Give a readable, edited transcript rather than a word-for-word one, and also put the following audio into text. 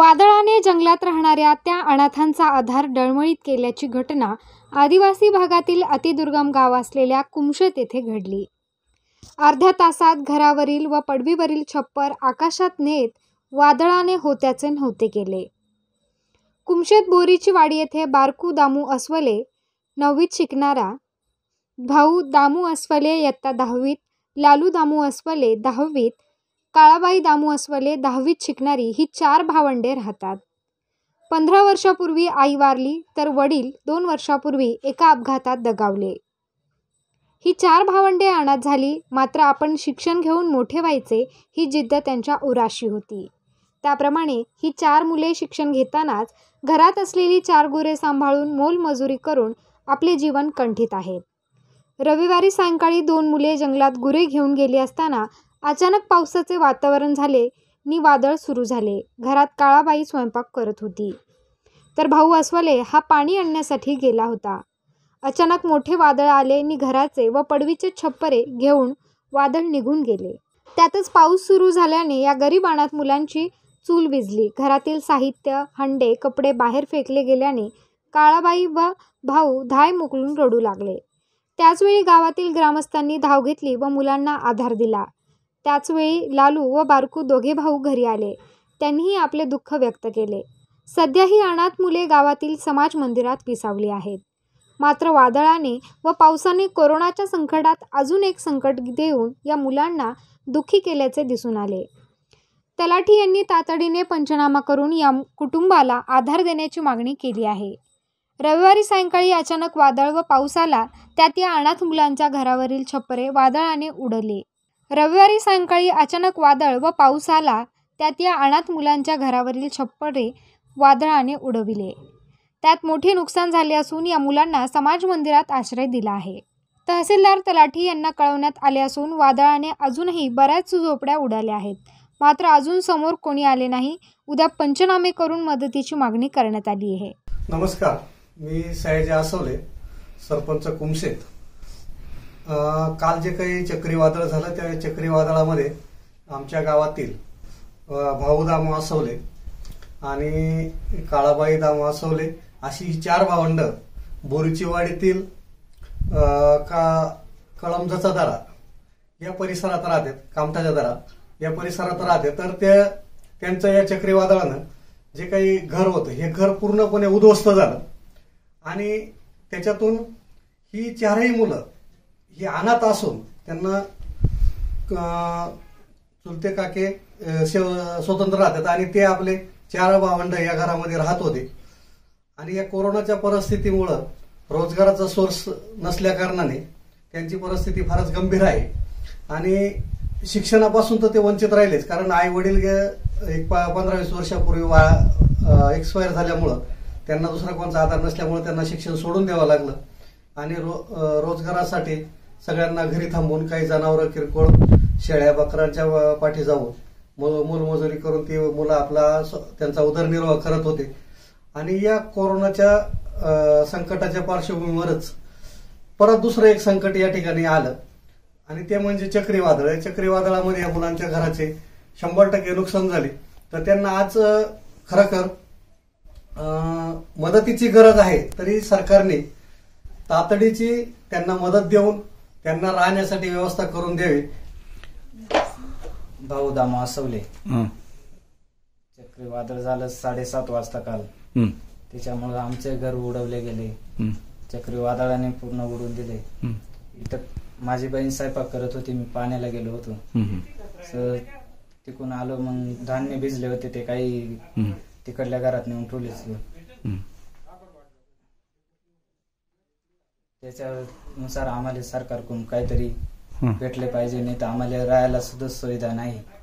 वादळाने जंगलात राहणाऱ्या त्या अनाथांचा आधार डळमळीत केल्याची घटना आदिवासी भागातील अतिदुर्गम गाव असलेल्या कुमशेत येथे घडली. अर्ध्या तासात घरावरील व पडवीवरील छप्पर आकाशात नेत वादळाने होत्याचे नव्हते केले. कुमशेत बोरीची वाडी येथे बारकू दामू अस्वले 9वीत शिकणारा, भाऊ दामू अस्वले इयत्ता 10वीत, लालू दामू अस्वले 10वीत, काळाबाई दामू अस्वले 10वीत शिकणारी ही 4 भावंडे राहतात. 15 वर्षापूर्वी आई वारली तर वडील 2 वर्षापूर्वी एका अपघातात दगावले. ही 4 भावंडे अनाथ झाली. मात्र आपण शिक्षण घेऊन मोठे व्हायचे ही जिद्द त्यांच्या उराशी होती. त्याप्रमाणे ही 4 मुले शिक्षण घेतानाच घरात असलेली 4 गुरे सांभाळून मोलमजुरी करून आपले जीवन कंठीत आहेत. रविवारी सायंकाळी 2 मुले जंगलात गुरे घेऊन गेली असताना अचानक पावसाचे वातावरण झाले नि वादळ सुरू झाले. घरात काळाबाई स्वयंपाक करत होती तर भाऊ अस्वले हा पाणी आणण्यासाठी गेला होता. अचानक मोठे वादळ आले नि घराचे व पडवीचे छप्परे घेऊन वादळ निघून गेले. त्यातच पाऊस सुरू झाल्याने या गरीब अनाथ मुलांची चूल विझली. घरातील साहित्य, हंडे, कपडे बाहेर फेकले गेल्याने काळाबाई व भाऊ धाय मोकलून रडू लागले. त्याचवेळी गावातील ग्रामस्थांनी धाव घेतली व मुलांना आधार दिला. त्याचवेळी लालू व बारकू दोघे भाऊ घरी आले. त्यांनीही आपले दुःख व्यक्त केले. सध्या ही अनाथ मुले गावातील समाज मंदिरात विसावली आहेत. मात्र वादळाने व पावसाने कोरोनाच्या संकटात अजून एक संकट देऊन या मुलांना दुःखी केल्याचे दिसून आले. तलाठी यांनी तातडीने पंचनामा करून या कुटुंबाला आधार देण्याची मागणी केली आहे. रविवारी सायंकाळी अचानक वादळ व पाऊस आला त्यात या अनाथ मुलांच्या घरावरील छप्परे वादळाने उडले. रविवारी सायंकाळी अचानक वादळ व पाऊस आला त्यात या अनाथ मुलांच्या घरावरील छप्परे वादळाने उडविले. त्यात मोठे नुकसान झाले असून या मुलांना समाज मंदिरात आश्रय दिला आहे. तहसीलदार तलाठी यांना कळवण्यात आले असून वादळाने अजूनही बऱ्याच झोपड्या उडाल्या आहेत. मात्र अजून समोर कोणी आले नाही. उद्या पंचनामे करून मदतीची मागणी करण्यात आली आहे. नमस्कार, मी सयाजी आसवले, सरपंच कुमशेत. काल जे काही चक्रीवादळ झालं त्या चक्रीवादळामध्ये आमच्या गावातील भाऊ दामू आसवले आणि काळाबाई दामू आसवले अशी 4 भावंड बोरीची वाडीतील कळमजाचा दरा या परिसरात राहतात, कामठाच्या दरा या परिसरात राहते. तर त्यांचं या चक्रीवादळानं जे काही घर होतं हे घर पूर्णपणे उद्ध्वस्त झालं आणि त्याच्यातून ही 4ही मुलं ही अनाथ असून त्यांना चुलते काके स्वतंत्र राहतात आणि ते आपले 4 भावंड या घरामध्ये राहत होते. आणि या कोरोनाच्या परिस्थितीमुळं रोजगाराचा सोर्स नसल्या कारणाने त्यांची परिस्थिती फारच गंभीर आहे आणि शिक्षणापासून तर ते वंचित राहिलेच. कारण आई वडील एक 15-20 वर्षापूर्वी एक्सपायर झाल्यामुळं त्यांना दुसरा कोणता आधार नसल्यामुळे त्यांना शिक्षण सोडून द्यावं लागलं आणि रोजगारासाठी सगळ्यांना घरी थांबून काही जनावरं किरकोळ शेळ्या बकरांच्या पाठी जाऊन मोलमजुरी करून ती मुलं आपला त्यांचा उदरनिर्वाह करत होते. आणि या कोरोनाच्या संकटाच्या पार्श्वभूमीवरच परत दुसरं एक संकट या ठिकाणी आलं आणि ते म्हणजे चक्रीवादळ. या चक्रीवादळामध्ये या मुलांच्या घराचे 100% नुकसान झाले. तर त्यांना आज खरोखर मदतीची गरज आहे. तरी सरकारने तातडीची त्यांना मदत देऊन त्यांना राहण्यासाठी व्यवस्था करून द्यावी. भाऊ दामू आसवले चक्रीवादळ झालं 7:30 वाजता काल. त्याच्यामुळे आमचे घर उडवले गेले. चक्रीवादळाने पूर्ण उडून दिले. इथं माझी बहीण स्वयंपाक करत होती, मी पाण्याला गेलो होतो. तिकून आलो, मग धान्य भिजले होते ते काही तिकडल्या घरात नेऊन ठेवलेच. त्याच्यानुसार आम्हाला सरकारकडून काहीतरी भेटले पाहिजे, नाही तर आम्हाला राहायला सुद्धा सुविधा नाही.